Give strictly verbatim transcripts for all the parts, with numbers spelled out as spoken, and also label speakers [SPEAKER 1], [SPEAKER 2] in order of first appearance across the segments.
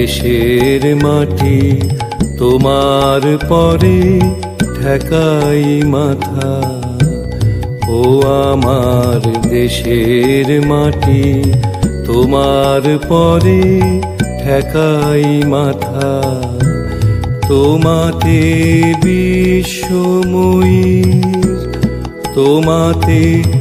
[SPEAKER 1] দেশের মাটি তোমার পরে ঠেকাই মাথা। ও আমার দেশের মাটি তোমার পরে ঠেকাই মাথা। তোমাতে বিশ্বময়ীর, তোমাতে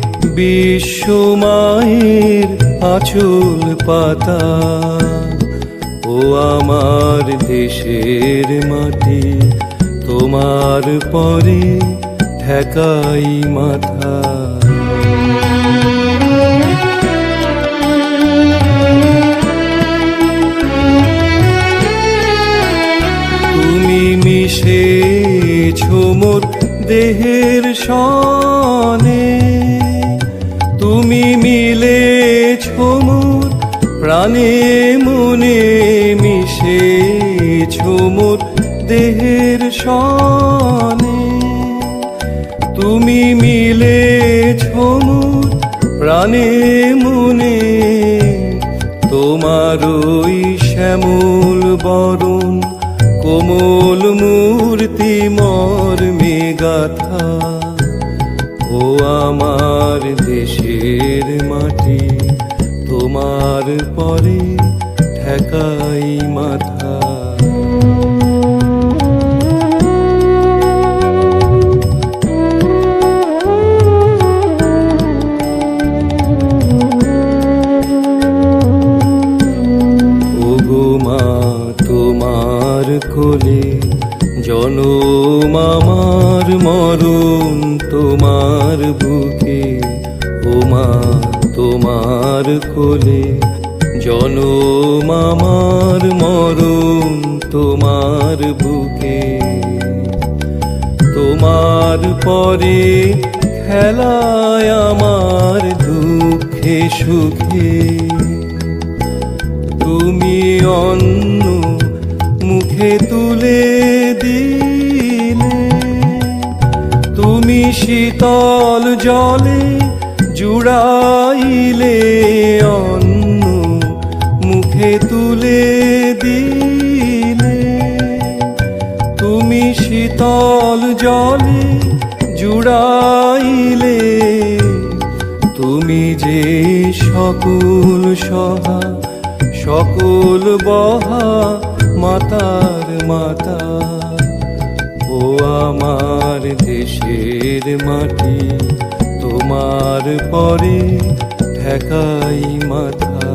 [SPEAKER 1] বিশ্বমায়ের আঁচল পাতা। ও আমার দেশের মাটি তোমার পরে ঠেকাই মাথা। তুমি মিশেছো মোর দেহের সনে, তুমি মিলেছো মোর প্রাণে মনে। মিশেছো মোর দেহের সনে, তুমি মিলেছো মোর প্রাণে মনে। তোমার ওই শ্যামল বরণ কোমল মূর্তি মর্মে গাথা। ও আমার দেশের মাটি তোমার পরে ঠেকাই মাথা। ওগো মা তোমার কোলে জনম আমার, মরণ তোমার বুকে। ও মা তোমার কোলে জনম আমার, মরণ তোমার বুকে। তোমার পরে খেলায় আমার দুঃখে সুখে। তুমি অন্ন মুখে তুলে দিলে, তুমি শীতল জলে জুড়াইলে। অন্ন মুখে তুলে দিলে, তুমি শীতল জলে জুড়াইলে। তুমি যে সকল সহা সকল বহা মাতার মাতা। ও আমার দেশের মাটি তোমার পরে ঠেকাই মাথা।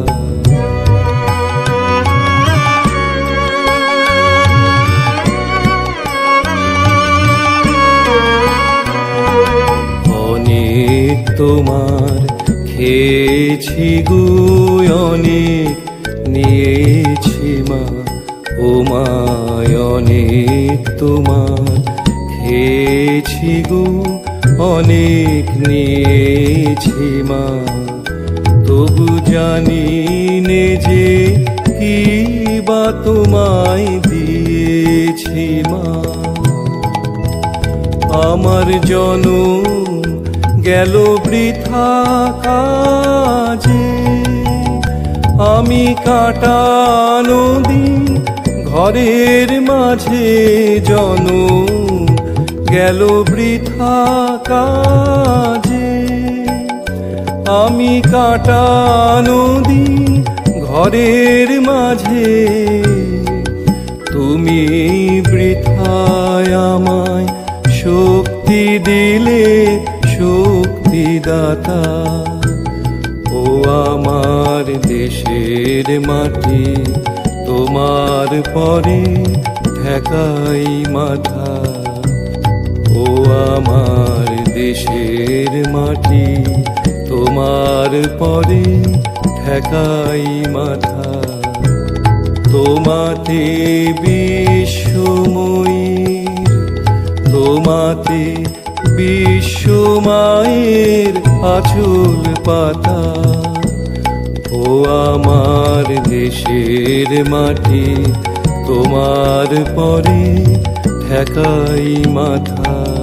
[SPEAKER 1] অনেক তোমার খেয়েছি গো, অনেক নিয়েছি মা। ও মা অনেক তোমার খেয়েছি গো, অনেক নিয়েছি মা। তবু জানি নে যে কি বা তোমায় দিয়েছি মা। আমার জনম গেল বৃথা কাজে, আমি কাটানো দিন ঘরের মাঝে। জনম গেল বৃথা কাজে, আমি কাটানো দিন ঘরের মাঝে। তুমি বৃথায় আমায় শক্তি দিলে, শক্তিদাতা। ও আমার দেশের মাটি তোমার পরে ঠেকাই মাথা। ও আমার দেশের মাটি তোমার পরে ঠেকাই মাথা। তোমাতে বিশ্বময়ীর, তোমাতে বিশ্বমায়ের আঁচল পাতা। ও আমার দেশের মাটি তোমার পরে ঠেকাই মাথা।